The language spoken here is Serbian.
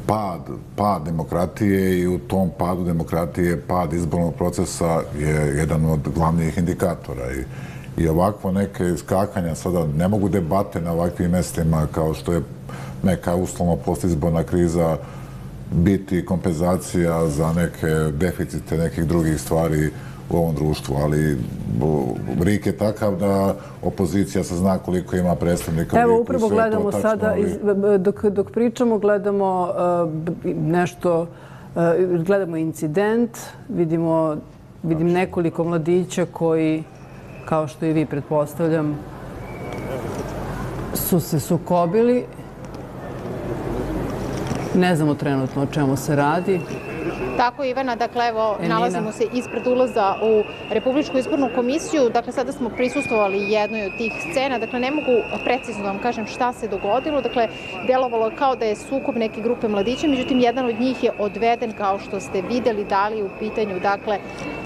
pad demokratije i u tom padu demokratije pad izbornog procesa je jedan od glavnih indikatora. I ovakvo neke iskakanja, sada ne mogu debate na ovakvim mestima kao što je neka uslovno postizborna kriza biti kompenzacija za neke deficite nekih drugih stvari u ovom društvu, ali RIK je takav da opozicija se zna koliko ima predstavnika. Evo, upravo gledamo sada, dok pričamo, gledamo nešto, gledamo incident, vidim nekoliko mladića koji, kao što i vi pretpostavljam, su se sukobili. Ne znamo trenutno o čemu se radi. Tako, Ivana, dakle, evo, nalazimo se ispred ulaza u Republičku izbornu komisiju. Dakle, sada smo prisustvovali jednoj od tih scena. Dakle, ne mogu precizno da vam kažem šta se dogodilo. Dakle, delovalo kao da je sukob neke grupe mladića, međutim, jedan od njih je odveden, kao što ste videli, da li u pitanju, dakle,